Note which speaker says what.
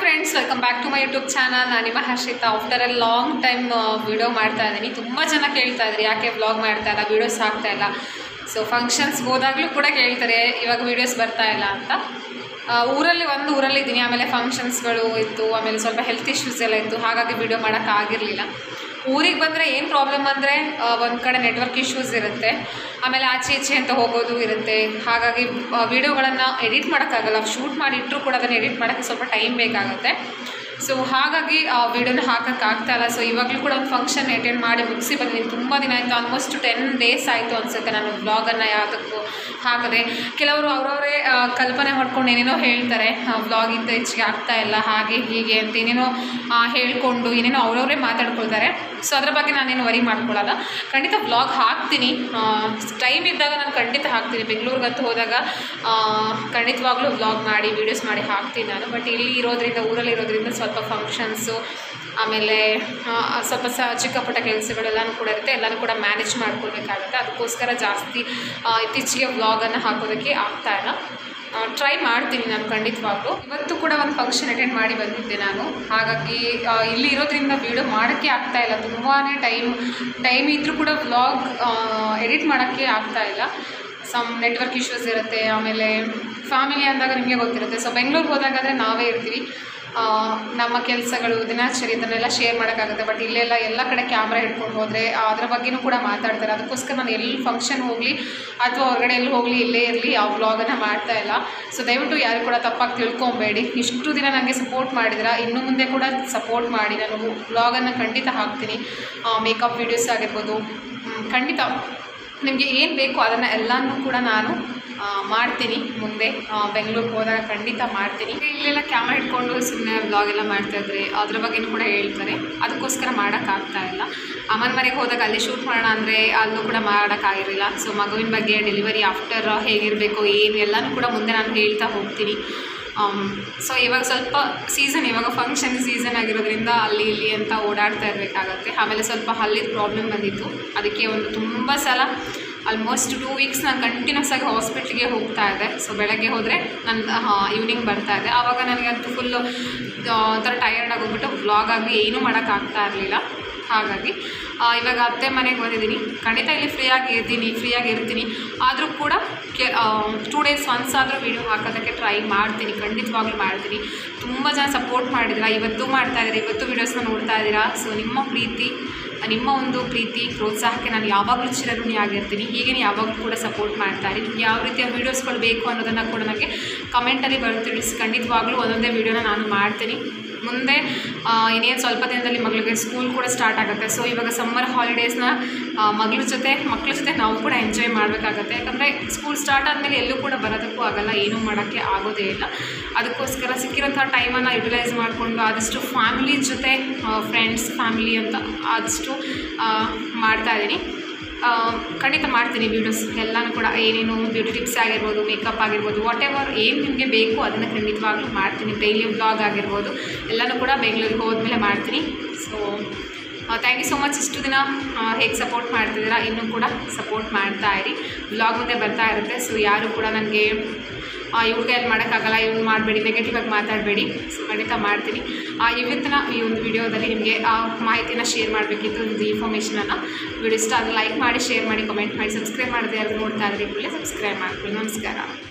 Speaker 1: Friends, welcome back to my YouTube channel. ನಾನು ನಿಮ್ಮ Harshita. After a long time video ಮಾಡ್ತಾ ಇದ್ದೀನಿ. ತುಂಬ ಜನ ಕೇಳ್ತಾ ಇದ್ರಿ ಯಾಕೆ ವ್ಲಾಗ್ ಮಾಡ್ತಾ ಇಲ್ಲ, ವೀಡಿಯೋಸ್ ಆಗ್ತಾ ಇಲ್ಲ. ಸೊ ಫಂಕ್ಷನ್ಸ್ಗೆ ಹೋದಾಗಲೂ ಕೂಡ ಕೇಳ್ತಾರೆ ಇವಾಗ ವೀಡಿಯೋಸ್ ಬರ್ತಾ ಇಲ್ಲ ಅಂತ. ಊರಲ್ಲಿ ಇದ್ದೀನಿ, ಆಮೇಲೆ ಫಂಕ್ಷನ್ಸ್ಗಳು ಇತ್ತು, ಆಮೇಲೆ ಸ್ವಲ್ಪ ಹೆಲ್ತ್ ಇಶ್ಯೂಸ್ ಎಲ್ಲ ಇತ್ತು, ಹಾಗಾಗಿ ವೀಡಿಯೋ ಮಾಡೋಕ್ಕಾಗಿರಲಿಲ್ಲ. ಊರಿಗೆ ಬಂದರೆ ಏನು ಪ್ರಾಬ್ಲಮ್ ಅಂದರೆ ಒಂದು ಕಡೆ ನೆಟ್ವರ್ಕ್ ಇಶ್ಯೂಸ್ ಇರುತ್ತೆ, ಆಮೇಲೆ ಆಚೆ ಈಚೆ ಅಂತ ಹೋಗೋದು ಇರುತ್ತೆ. ಹಾಗಾಗಿ ವೀಡಿಯೋಗಳನ್ನು ಎಡಿಟ್ ಮಾಡೋಕ್ಕಾಗಲ್ಲ. ಶೂಟ್ ಮಾಡಿ ಇಟ್ಟರೂ ಕೂಡ ಅದನ್ನು ಎಡಿಟ್ ಮಾಡೋಕ್ಕೆ ಸ್ವಲ್ಪ ಟೈಮ್ ಬೇಕಾಗುತ್ತೆ. ಸೊ ಹಾಗಾಗಿ ವೀಡಿಯೋನ ಹಾಕೋಕ್ಕಾಗ್ತಾಯಿಲ್ಲ. ಸೊ ಇವಾಗಲೂ ಕೂಡ ಒಂದು ಫಂಕ್ಷನ್ ಅಟೆಂಡ್ ಮಾಡಿ ಮುಗಿಸಿ ಬಂದಿದ್ದೀನಿ. ತುಂಬ ದಿನ ಆಯಿತು, ಆಲ್ಮೋಸ್ಟ್ 10 days ಆಯಿತು ಅನಿಸುತ್ತೆ ನಾನು ವ್ಲಾಗನ್ನು ಯಾವುದಕ್ಕೂ ಹಾಕದೆ. ಕೆಲವರು ಅವರವರೇ ಕಲ್ಪನೆ ಮಾಡ್ಕೊಂಡು ಏನೇನೋ ಹೇಳ್ತಾರೆ, ವ್ಲಾಗಿಂದ ಹೆಚ್ಚಿಗೆ ಆಗ್ತಾಯಿಲ್ಲ ಹಾಗೆ ಹೀಗೆ ಅಂತ ಏನೇನೋ ಹೇಳ್ಕೊಂಡು ಏನೇನೋ ಅವರವರೇ ಮಾತಾಡ್ಕೊಳ್ತಾರೆ. ಸೊ ಅದ್ರ ಬಗ್ಗೆ ನಾನೇನು ವರಿ ಮಾಡ್ಕೊಳ್ಳಲ್ಲ. ಖಂಡಿತ ವ್ಲಾಗ್ ಹಾಕ್ತೀನಿ, ಟೈಮ್ ಇದ್ದಾಗ ನಾನು ಖಂಡಿತ ಹಾಕ್ತೀನಿ. ಬೆಂಗಳೂರಿಗಂತೂ ಹೋದಾಗ ಖಂಡಿತವಾಗ್ಲೂ ವ್ಲಾಗ್ ಮಾಡಿ ವೀಡಿಯೋಸ್ ಮಾಡಿ ಹಾಕ್ತೀನಿ ನಾನು. ಬಟ್ ಇಲ್ಲಿ ಇರೋದ್ರಿಂದ, ಊರಲ್ಲಿ ಇರೋದ್ರಿಂದ ಸ್ವಲ್ಪ ಫಂಕ್ಷನ್ಸು, ಆಮೇಲೆ ಸ್ವಲ್ಪ ಚಿಕ್ಕ ಪುಟ್ಟ ಕೆಲಸಗಳೆಲ್ಲನೂ ಕೂಡ ಇರುತ್ತೆ, ಎಲ್ಲನೂ ಕೂಡ ಮ್ಯಾನೇಜ್ ಮಾಡ್ಕೊಳ್ಬೇಕಾಗುತ್ತೆ. ಅದಕ್ಕೋಸ್ಕರ ಜಾಸ್ತಿ ಇತ್ತೀಚೆಗೆ ವ್ಲಾಗನ್ನು ಹಾಕೋದಕ್ಕೆ ಆಗ್ತಾಯಿಲ್ಲ. ಟ್ರೈ ಮಾಡ್ತೀನಿ ನಾನು ಖಂಡಿತವಾಗ್ಲೂ. ಇವತ್ತು ಕೂಡ ಒಂದು ಫಂಕ್ಷನ್ ಅಟೆಂಡ್ ಮಾಡಿ ಬಂದಿದ್ದೆ ನಾನು. ಹಾಗಾಗಿ ಇಲ್ಲಿ ಇರೋದ್ರಿಂದ ವೀಡಿಯೋ ಮಾಡೋಕ್ಕೆ ಆಗ್ತಾಯಿಲ್ಲ. ತುಂಬಾ ಟೈಮ್ ಇದ್ದರೂ ಕೂಡ ವ್ಲಾಗ್ ಎಡಿಟ್ ಮಾಡೋಕ್ಕೆ ಆಗ್ತಾಯಿಲ್ಲ. ಸಮ್ ನೆಟ್ವರ್ಕ್ ಇಶ್ಯೂಸ್ ಇರುತ್ತೆ, ಆಮೇಲೆ ಫ್ಯಾಮಿಲಿ ಅಂದಾಗ ನಿಮಗೆ ಗೊತ್ತಿರುತ್ತೆ. ಸೊ ಬೆಂಗಳೂರಿಗೆ ಹೋದಾಗಾದರೆ ನಾವೇ ಇರ್ತೀವಿ, ನಮ್ಮ ಕೆಲಸಗಳು ದಿನಚರಿ ಇದನ್ನೆಲ್ಲ ಶೇರ್ ಮಾಡೋಕ್ಕಾಗುತ್ತೆ. ಬಟ್ ಇಲ್ಲೆಲ್ಲ ಎಲ್ಲ ಕಡೆ ಕ್ಯಾಮ್ರಾ ಹಿಡ್ಕೊಂಡು ಹೋದರೆ ಅದರ ಬಗ್ಗೆಯೂ ಕೂಡ ಮಾತಾಡ್ತಾರೆ. ಅದಕ್ಕೋಸ್ಕರ ನಾನು ಎಲ್ಲಿ ಫಂಕ್ಷನ್ ಹೋಗಲಿ ಅಥವಾ ಹೊರಗಡೆ ಎಲ್ಲಿ ಹೋಗಲಿ, ಇಲ್ಲೇ ಇರಲಿ ಆ ವ್ಲಾಗನ್ನು ಮಾಡ್ತಾಯಿಲ್ಲ. ಸೊ ದಯವಿಟ್ಟು ಯಾರು ಕೂಡ ತಪ್ಪಾಗಿ ತಿಳ್ಕೊಬೇಡಿ. ಇಷ್ಟು ದಿನ ನನಗೆ ಸಪೋರ್ಟ್ ಮಾಡಿದ್ರೆ ಇನ್ನು ಮುಂದೆ ಕೂಡ ಸಪೋರ್ಟ್ ಮಾಡಿ. ನಾನು ವ್ಲಾಗನ್ನು ಖಂಡಿತ ಹಾಕ್ತೀನಿ. ಮೇಕಪ್ ವೀಡಿಯೋಸ್ ಆಗಿರ್ಬೋದು, ಖಂಡಿತ ನಿಮಗೆ ಏನು ಬೇಕೋ ಅದನ್ನು ಎಲ್ಲನೂ ಕೂಡ ನಾನು ಮಾಡ್ತೀನಿ. ಮುಂದೆ ಬೆಂಗಳೂರಿಗೆ ಹೋದಾಗ ಖಂಡಿತ ಮಾಡ್ತೀನಿ. ಇಲ್ಲೆಲ್ಲ ಕ್ಯಾಮ್ರಾ ಇಟ್ಕೊಂಡು ಸುಮ್ಮನೆ ವ್ಲಾಗ್ ಎಲ್ಲ ಮಾಡ್ತಾಯಿದ್ರೆ ಅದ್ರ ಬಗ್ಗೆಯೂ ಕೂಡ ಹೇಳ್ತಾರೆ. ಅದಕ್ಕೋಸ್ಕರ ಮಾಡೋಕ್ಕಾಗ್ತಾಯಿಲ್ಲ. ಅಮ್ಮನ ಮನೆಗೆ ಹೋದಾಗ ಅಲ್ಲಿ ಶೂಟ್ ಮಾಡೋಣ ಅಂದರೆ ಅಲ್ಲೂ ಕೂಡ ಮಾಡೋಕ್ಕಾಗಿರಲಿಲ್ಲ. ಸೊ ಮಗುವಿನ ಬಗ್ಗೆ, ಡೆಲಿವರಿ ಆಫ್ಟರ್ ಹೇಗಿರಬೇಕು ಏನು ಎಲ್ಲನೂ ಕೂಡ ಮುಂದೆ ನಾನು ಹೇಳ್ತಾ ಹೋಗ್ತೀನಿ. ಸೊ ಇವಾಗ ಸ್ವಲ್ಪ ಸೀಸನ್, ಇವಾಗ ಫಂಕ್ಷನ್ ಸೀಸನ್ ಆಗಿರೋದ್ರಿಂದ ಅಲ್ಲಿ ಇಲ್ಲಿ ಅಂತ ಓಡಾಡ್ತಾ ಇರಬೇಕಾಗತ್ತೆ. ಆಮೇಲೆ ಸ್ವಲ್ಪ ಹಲ್ಲಿದ ಪ್ರಾಬ್ಲಮ್ ಬಂದಿತ್ತು, ಅದಕ್ಕೆ ಒಂದು ತುಂಬ ಸಲ ಆಲ್ಮೋಸ್ಟ್ 2 weeks ನಾನು ಕಂಟಿನ್ಯೂಸ್ ಆಗಿ ಹಾಸ್ಪಿಟ್ಲಿಗೆ ಹೋಗ್ತಾ ಇದ್ದೆ. ಸೊ ಬೆಳಗ್ಗೆ ಹೋದರೆ ನಾನು ಈವ್ನಿಂಗ್ ಬರ್ತಾ ಇದ್ದೆ. ಆವಾಗ ನನಗಂತೂ ಫುಲ್ಲು ಒಂಥರ ಟಯರ್ಡ್ ಆಗೋಗ್ಬಿಟ್ಟು ವ್ಲಾಗ್ ಆಗಿ ಏನೂ ಮಾಡೋಕ್ಕಾಗ್ತಾ ಇರಲಿಲ್ಲ. ಹಾಗಾಗಿ ಇವಾಗ ಅತ್ತೆ ಮನೆಗೆ ಬಂದಿದ್ದೀನಿ. ಖಂಡಿತ ಇಲ್ಲಿ ಫ್ರೀಯಾಗಿ ಇರ್ತೀನಿ. ಆದರೂ ಕೂಡ 2 days once ಆದರೂ ವೀಡಿಯೋ ಹಾಕೋದಕ್ಕೆ ಟ್ರೈ ಮಾಡ್ತೀನಿ, ಖಂಡಿತವಾಗ್ಲೂ ಮಾಡ್ತೀನಿ. ತುಂಬ ಜನ ಸಪೋರ್ಟ್ ಮಾಡಿದ್ದೀರಾ, ಇವತ್ತು ಮಾಡ್ತಾಯಿದ್ದೀರಾ, ಇವತ್ತು ವೀಡಿಯೋಸ್ನ ನೋಡ್ತಾ ಇದ್ದೀರಾ. ಸೊ ನಿಮ್ಮ ಒಂದು ಪ್ರೀತಿ ಪ್ರೋತ್ಸಾಹಕ್ಕೆ ನಾನು ಯಾವಾಗಲೂ ಚಿರಋಣಿ ಆಗಿರ್ತೀನಿ. ಹೀಗೆ ಯಾವಾಗಲೂ ಕೂಡ ಸಪೋರ್ಟ್ ಮಾಡ್ತಾರೆ. ನಿಮ್ಗೆ ಯಾವ ರೀತಿಯ ವೀಡಿಯೋಸ್ಗಳು ಬೇಕು ಅನ್ನೋದನ್ನು ಕೂಡ ನನಗೆ ಕಮೆಂಟಲ್ಲಿ ತಿಳಿಸಿ. ಖಂಡಿತವಾಗ್ಲೂ ಒಂದೊಂದೇ ವೀಡಿಯೋನ ನಾನು ಮಾಡ್ತೀನಿ. ಮುಂದೆ ಇನ್ನೇನು ಸ್ವಲ್ಪ ದಿನದಲ್ಲಿ ಮಗಳಿಗೆ ಸ್ಕೂಲ್ ಕೂಡ ಸ್ಟಾರ್ಟ್ ಆಗುತ್ತೆ. ಸೊ ಇವಾಗ ಸಮ್ಮರ್ ಹಾಲಿಡೇಸ್ನ ಮಕ್ಕಳ ಜೊತೆ ನಾವು ಕೂಡ ಎಂಜಾಯ್ ಮಾಡಬೇಕಾಗತ್ತೆ. ಯಾಕಂದರೆ ಸ್ಕೂಲ್ ಸ್ಟಾರ್ಟ್ ಆದಮೇಲೆ ಎಲ್ಲೂ ಕೂಡ ಬರೋದಕ್ಕೂ ಆಗಲ್ಲ, ಏನೂ ಮಾಡೋಕ್ಕೆ ಆಗೋದೇ ಇಲ್ಲ. ಅದಕ್ಕೋಸ್ಕರ ಸಿಕ್ಕಿರೋಂಥ ಟೈಮನ್ನು ಯುಟಿಲೈಸ್ ಮಾಡಿಕೊಂಡು ಆದಷ್ಟು ಫ್ಯಾಮಿಲಿ ಜೊತೆ, ಫ್ರೆಂಡ್ಸ್ ಫ್ಯಾಮಿಲಿ ಅಂತ ಆದಷ್ಟು ಮಾಡ್ತಾಯಿದ್ದೀನಿ. ಖಂಡಿತ ಮಾಡ್ತೀನಿ ವೀಡಿಯೋಸ್ ಎಲ್ಲನೂ ಕೂಡ. ಏನೇನು ಬ್ಯೂಟಿ ಟಿಪ್ಸ್ ಆಗಿರ್ಬೋದು, ಮೇಕಪ್ ಆಗಿರ್ಬೋದು, ವಾಟ್ ಎವರ್ ಏನು ನಿಮಗೆ ಬೇಕು ಅದನ್ನು ಖಂಡಿತವಾಗ್ಲೂ ಮಾಡ್ತೀನಿ. ಡೈಲಿ ವ್ಲಾಗ್ ಆಗಿರ್ಬೋದು ಎಲ್ಲನೂ ಕೂಡ ಬೆಂಗಳೂರಿಗೆ ಹೋದ್ಮೇಲೆ ಮಾಡ್ತೀನಿ. So thank you so much. ಇಷ್ಟು ದಿನ ಹೇಗೆ ಸಪೋರ್ಟ್ ಮಾಡ್ತಿದ್ದೀರಾ, ಇನ್ನೂ ಕೂಡ ಸಪೋರ್ಟ್ ಮಾಡ್ತಾ ಇರಿ. ವ್ಲಾಗ್ ಮುಂದೆ ಬರ್ತಾ ಇರುತ್ತೆ. ಸೊ ಯಾರು ಕೂಡ ನನಗೆ ಇವ್ರಿಗೆ ಏನು ಮಾಡೋಕ್ಕಾಗಲ್ಲ, ಇವ್ನು ಮಾಡಬೇಡಿ, ನೆಗೆಟಿವ್ ಆಗಿ ಮಾತಾಡಬೇಡಿ. ಸೊ ಖಂಡಿತ ಮಾಡ್ತೀನಿ. ಇವತ್ತಿನ ಈ ಒಂದು ವಿಡಿಯೋದಲ್ಲಿ ನಿಮಗೆ ಆ ಮಾಹಿತಿನ ಶೇರ್ ಮಾಡಬೇಕಿತ್ತು, ಒಂದು ಇನ್ಫಾರ್ಮೇಷನನ್ನು. ವಿಡಿಯೋ ಇಷ್ಟ ಆದರೆ ಲೈಕ್ ಮಾಡಿ, ಶೇರ್ ಮಾಡಿ, ಕಮೆಂಟ್ ಮಾಡಿ, ಸಬ್ಸ್ಕ್ರೈಬ್ ಮಾಡಿದೆ ಯಾರು ನೋಡ್ತಾ ಇದ್ದರೆ ಕೂಡಲೇ ಸಬ್ಸ್ಕ್ರೈಬ್ ಮಾಡ್ಕೊಳ್ಳಿ. ನಮಸ್ಕಾರ.